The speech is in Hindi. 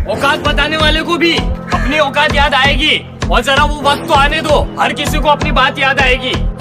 औकात बताने वाले को भी अपनी औकात याद आएगी। और जरा वो वक्त तो आने दो, हर किसी को अपनी बात याद आएगी।